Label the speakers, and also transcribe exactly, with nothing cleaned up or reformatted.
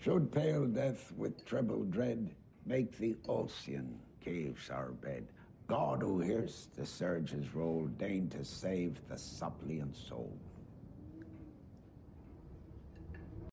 Speaker 1: Should pale death with treble dread make the Ocean caves our bed, God who hears the surges roll, deign to save the suppliant soul.